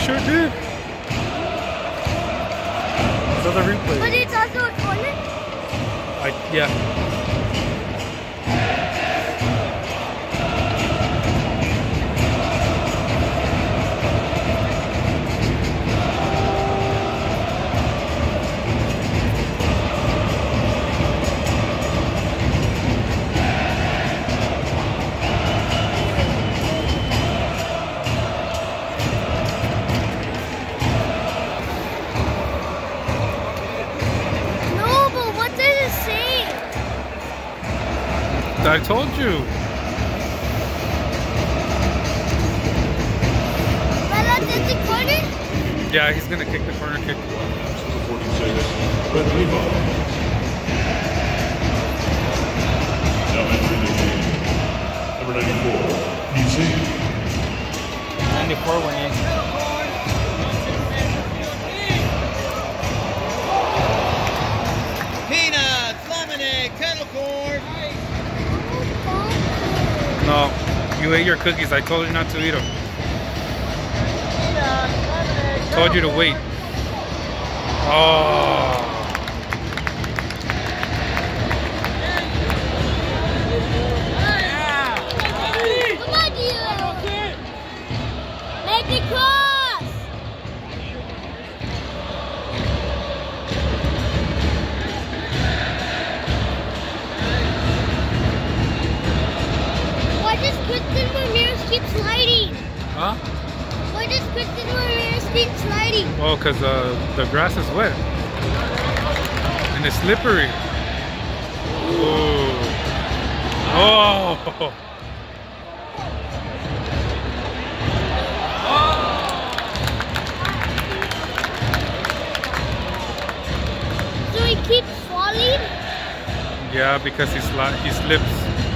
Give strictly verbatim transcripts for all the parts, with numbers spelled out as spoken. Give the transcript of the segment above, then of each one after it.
sure did. So the replay. But it's also a corner? I, yeah. I told you. Velas did the corner? Yeah, he's gonna kick the corner kick. Red rebound. Now entering the game. Number ninety-four, P C. ninety-four winning. Peanuts, lemonade, kettle corn. No, you ate your cookies. I told you not to eat them. Told you to wait. Oh. Come on, Dilo. Make it cross. Why does Kristen Ramirez keep sliding? Huh? Why does Kristen Ramirez keep sliding? Well, because uh, the grass is wet. And it's slippery. Ooh. Oh! So he keeps falling? Yeah, because he, sli he slips.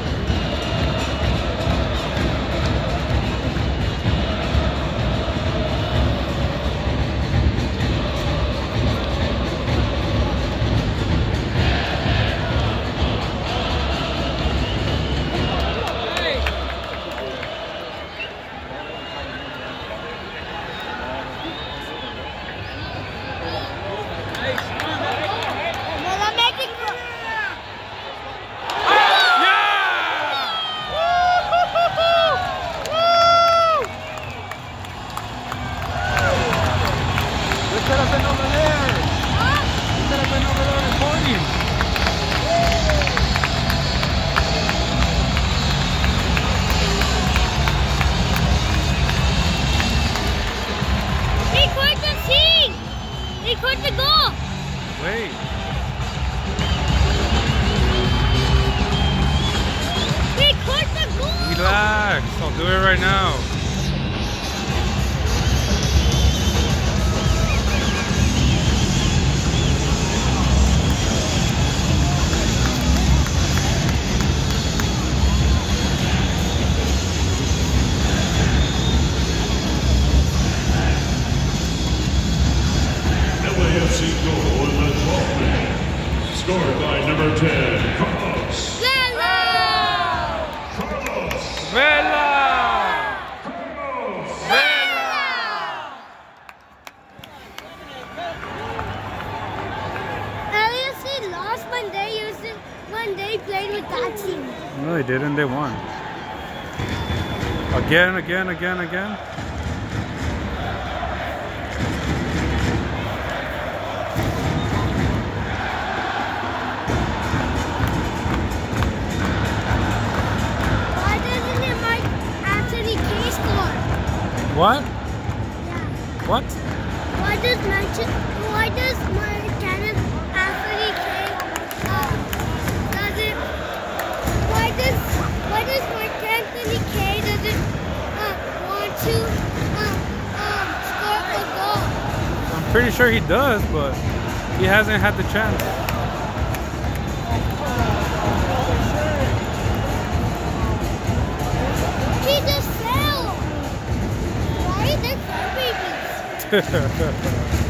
Record the goal! Wait. Record the goal! Relax. I'll do it right now. Goal in the twelfth minute. Scored by number ten, Carlos. Velas! Carlos! Velas! Carlos! Velas! L S C lost when they used it, when they played with that team. No, they didn't. They won. Again, again, again, again. What? Yeah. What? Why does Manchester, why does my Cannon Anthony K uh, does it why does why does my Anthony K doesn't uh, want to um um score a goal? I'm pretty sure he does, but he hasn't had the chance. He just fell. Why? They're babies.